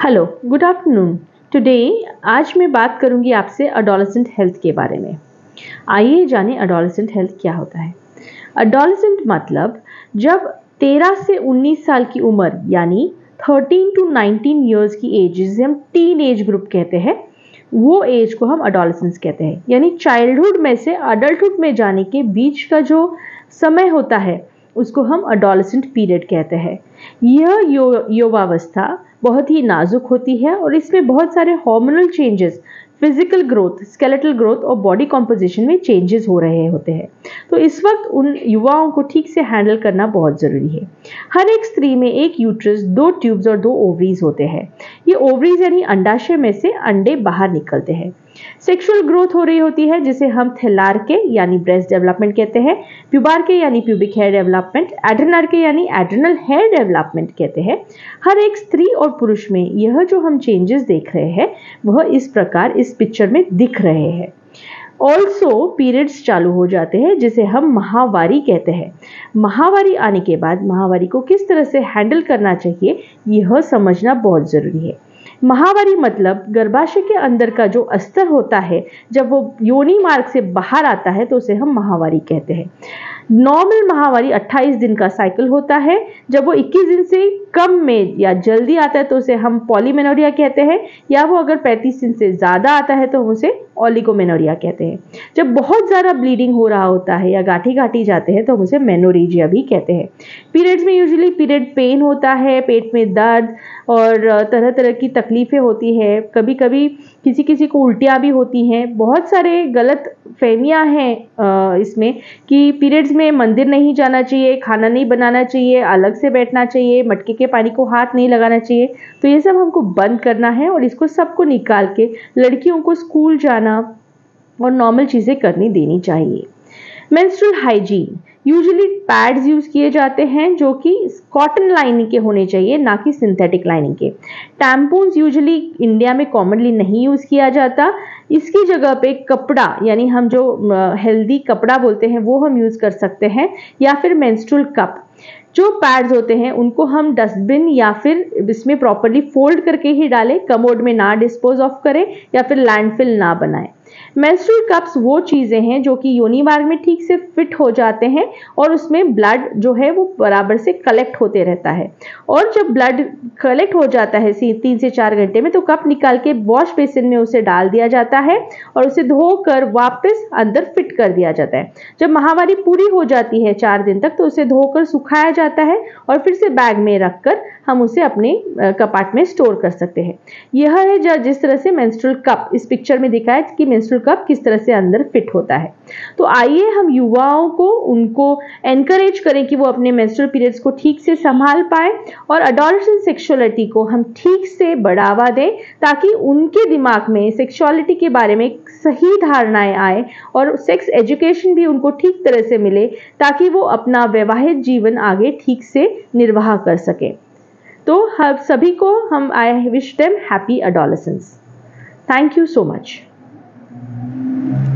Hello, good afternoon. Today आज मैं बात करूंगी आपसे अडोलेसेंट हेल्थ के बारे में। आइए जानें अडोलेसेंट हेल्थ क्या होता है। अडोलेसेंट मतलब जब 13 से 19 साल की उम्र यानी 13 टू 19 ईयर्स की एज, जिसे हम टीन एज ग्रुप कहते हैं, वो एज को हम अडोलेसेंस कहते हैं। यानी चाइल्डहुड में से अडल्टहुड में जाने के बीच का जो समय होता है उसको हम अडोलेसेंट पीरियड कहते हैं। यह युवावस्था बहुत ही नाजुक होती है और इसमें बहुत सारे hormonal changes, physical growth, skeletal growth और बॉडी कॉम्पोजिशन में चेंजेस हो रहे होते हैं। तो इस वक्त उन युवाओं को ठीक से हैंडल करना बहुत ज़रूरी है। हर एक स्त्री में एक यूट्रस, 2 ट्यूब्स और 2 ओवरीज होते हैं। ये ओवरीज यानी अंडाशय में से अंडे बाहर निकलते हैं। सेक्सुअल ग्रोथ हो रही होती है जिसे हम थैलार्के यानी ब्रेस्ट डेवलपमेंट कहते हैं, प्यूबार्के यानी प्यूबिक हेयर डेवलपमेंट, एड्रेनार्के यानी एड्रेनल हेयर डेवलपमेंट कहते हैं। हर एक स्त्री और पुरुष में यह जो हम चेंजेस देख रहे हैं वह इस प्रकार इस पिक्चर में दिख रहे हैं। ऑल्सो पीरियड्स चालू हो जाते हैं जिसे हम माहवारी कहते हैं। माहवारी आने के बाद माहवारी को किस तरह से हैंडल करना चाहिए यह समझना बहुत ज़रूरी है। माहवारी मतलब गर्भाशय के अंदर का जो अस्तर होता है, जब वो योनि मार्ग से बाहर आता है तो उसे हम माहवारी कहते हैं। नॉर्मल माहवारी 28 दिन का साइकिल होता है। जब वो 21 दिन से कम में या जल्दी आता है तो उसे हम पॉलीमेनोरिया कहते हैं, या वो अगर 35 दिन से ज़्यादा आता है तो हम उसे ओलिगोमेनोरिया कहते हैं। जब बहुत ज़्यादा ब्लीडिंग हो रहा होता है या गाठी गाठी जाते हैं तो हम उसे मेनोरेजिया भी कहते हैं। पीरियड्स में यूजुअली पीरियड पेन होता है, पेट में दर्द और तरह तरह की तकलीफ़ें होती है। कभी कभी किसी किसी को उल्टियाँ भी होती हैं। बहुत सारे गलत फहमियाँ हैं इसमें कि पीरियड्स में मंदिर नहीं जाना चाहिए, खाना नहीं बनाना चाहिए, अलग से बैठना चाहिए, मटके के पानी को हाथ नहीं लगाना चाहिए। तो ये सब हमको बंद करना है और इसको सबको निकाल के लड़कियों को स्कूल जाना और नॉर्मल चीज़ें करनी देनी चाहिए। Menstrual hygiene, usually pads use किए जाते हैं जो कि कॉटन लाइनिंग के होने चाहिए, ना कि सिंथेटिक लाइनिंग के। टैम्पून्स यूजुअली इंडिया में कॉमनली नहीं यूज किया जाता। इसकी जगह पे कपड़ा, यानी हम जो हेल्दी कपड़ा बोलते हैं वो हम यूज कर सकते हैं, या फिर मेंस्ट्रुअल कप। जो पैड्स होते हैं उनको हम डस्टबिन या फिर इसमें प्रॉपरली फोल्ड करके ही डालें, कमोड में ना डिस्पोज ऑफ करें या फिर लैंडफिल ना बनाएं। मेंस्ट्रुअल कप्स वो चीज़ें हैं जो कि योनि मार्ग में ठीक से फिट हो जाते हैं और उसमें ब्लड जो है वो बराबर से कलेक्ट होते रहता है। और जब ब्लड कलेक्ट हो जाता है 3 से 4 घंटे में तो कप निकाल के वॉश बेसिन में उसे डाल दिया जाता है और उसे धोकर वापस अंदर फिट कर दिया जाता है। जब माहवारी पूरी हो जाती है 4 दिन तक तो उसे धोकर सुखाया जाता है और फिर से बैग में रखकर हम उसे अपने कपाट में स्टोर कर सकते हैं। यह है जिस तरह से मेंस्ट्रुअल कप इस पिक्चर में दिखा है कि मेंस्ट्रुअल कप किस तरह से अंदर फिट होता है। तो आइए हम युवाओं को उनको एनकरेज करें कि वो अपने मेंस्ट्रुअल पीरियड्स को ठीक से संभाल पाए और एडोलेसेंट सेक्सुअलिटी को हम ठीक से बढ़ावा दें ताकि उनके दिमाग में सेक्सुअलिटी के बारे में सही धारणाएं आए और सेक्स एजुकेशन भी उनको ठीक तरह से मिले ताकि वो अपना वैवाहिक जीवन आगे ठीक से निर्वाह कर सके। तो हम सभी को I wish them happy adolescence. Thank you so much.